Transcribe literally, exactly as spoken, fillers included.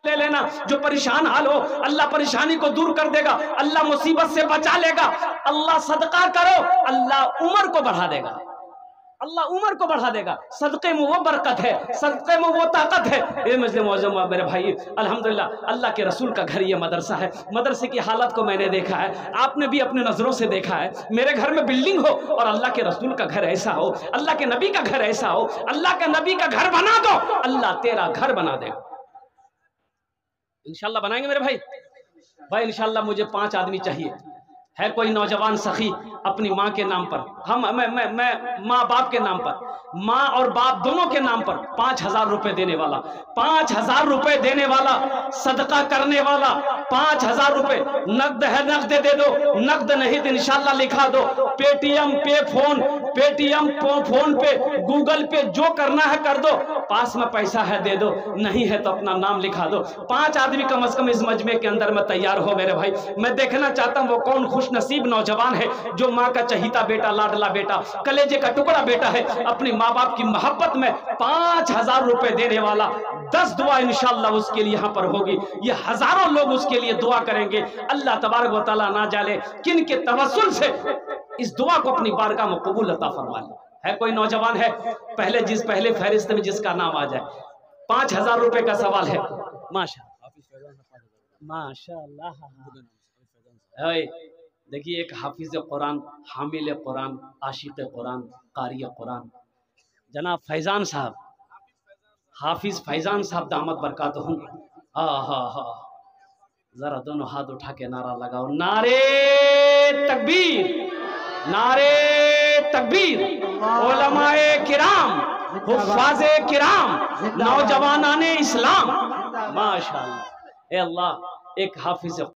ले लेना। जो परेशान हाल हो अल्लाह परेशानी को दूर कर देगा, अल्लाह मुसीबत से बचा लेगा। अल्लाह सदका करो, अल्लाह उम्र को बढ़ा देगा, अल्लाह उम्र को बढ़ा देगा। सदक़े में वो बरकत है, सदक़े में वो ताकत है। ए मुस्लिम मौजूद मेरे भाई, अल्हम्दुलिल्लाह अल्लाह के रसूल का घर ये मदरसा है। मदरसे की हालत को मैंने देखा है, आपने भी अपने नज़रों से देखा है। मेरे घर में बिल्डिंग हो और अल्लाह के रसूल का घर ऐसा हो, अल्लाह के नबी का घर ऐसा हो, अल्लाह के नबी का घर बना दो, अल्लाह तेरा घर बना देगा। इंशाल्लाह बनाएंगे मेरे भाई। भाई इंशाल्लाह मुझे पांच आदमी चाहिए। है कोई नौजवान सखी अपनी माँ के नाम पर, हम मैं मैं मैं माँ बाप के नाम पर, माँ और बाप दोनों के नाम पर पांच हजार रुपए देने वाला, पांच हजार रुपए देने वाला, सदका करने वाला, पांच हजार रुपए नकद है नकद दे दो, नकद नहीं तो इंशाल्लाह लिखा दो। पेटीएम पे phone, Paytm PhonePe Google Pay जो करना है कर दो, पास में पैसा है दे दो, नहीं है तो अपना नाम लिखा दो। पांच आदमी कम से कम इस मजमे के अंदर में तैयार हो मेरे भाई। मैं देखना चाहता हूँ वो कौन खुश नसीब नौजवान है जो माँ का चहीता बेटा, लाडला बेटा, कलेजे का टुकड़ा बेटा है, अपनी माँ बाप की मोहब्बत में पांच हजार रुपए देने वाला। दस दुआ इंशाल्लाह उसके लिए यहाँ पर होगी, ये हजारों लोग उसके लिए दुआ करेंगे। अल्लाह तबारक व तआला ना जाने किन के तवस्सुल से इस दुआ को अपनी बारगाह में कबूल अता फरमा ले। है कोई नौजवान है पहले जिस पहले फहरिस्त में जिसका नाम आ जाए, पांच हजार रुपए का सवाल है। माशाअल्लाह माशाअल्लाह। देखिए एक हाफिज कुरान, हामिल कुरान, आशिक कुरान, कारी कुरान, जनाब फैजान साहब, हाफिज फैजान साहब दामत बरकातहू। हा हा हा, जरा दोनों हाथ उठा के नारा लगाओ, नारे तकबीर, नारे तकबीर। उलमाए किराम, हुफ्फाज़े किराम, नौजवानाने इस्लाम, माशाअल्लाह। ए अल्लाह, एक हाफिज